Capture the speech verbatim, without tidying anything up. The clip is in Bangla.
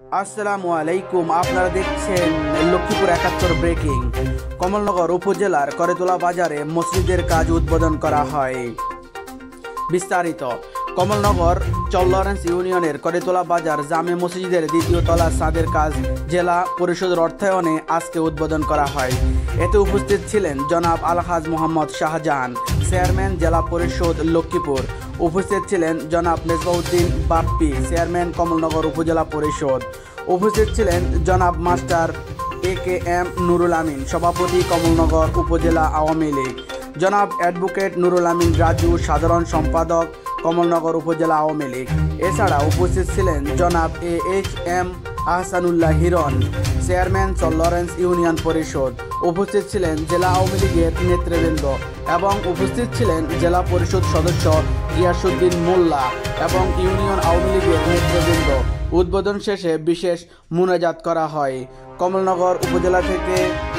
আসসালামু আলাইকুম। আপনারা দেখছেন লক্ষ্মীপুর একাত্তর ব্রেকিং। কমলনগর উপজেলার করেতলা বাজারে মসজিদের কাজ উদ্বোধন করা হয়। বিস্তারিত। কমলনগর চল্লরেন্স ইউনিয়নের করেতলা বাজার জামে মসজিদের দ্বিতীয় তলা ছাদের কাজ জেলা পরিষদের অর্থায়নে আজকে উদ্বোধন করা হয়। এতে উপস্থিত ছিলেন জনাব আলহাজ মোহাম্মদ শাহজাহান, চেয়ারম্যান জেলা পরিষদ লক্ষ্মীপুর। উপস্থিত ছিলেন জনাব মেজবাউদ্দিন বাপ্পি, চেয়ারম্যান কমলনগর উপজেলা পরিষদ। উপস্থিত ছিলেন জনাব master A K M Nurul Amin, সভাপতি কমলনগর উপজেলা আওয়ামী লীগ। জনাব অ্যাডভোকেট নুরুল আমিন রাজু, সাধারণ সম্পাদক কমলনগর উপজেলা আওয়ামী লীগ। এছাড়া উপস্থিত ছিলেন জনাব A H M Ahsanullah Hiron, chairman চল্লরেন্স ইউনিয়ন পরিষদ। উপস্থিত ছিলেন জেলা আওয়ামী লীগের নেতৃবৃন্দ এবং উপস্থিত ছিলেন জেলা পরিষদ সদস্য গিয়াসউদ্দিন মোল্লা এবং ইউনিয়ন আওয়ামী লীগের নেতৃবৃন্দ। উদ্বোধন শেষে বিশেষ মুনাজাত করা হয়। কমলনগর উপজেলা থেকে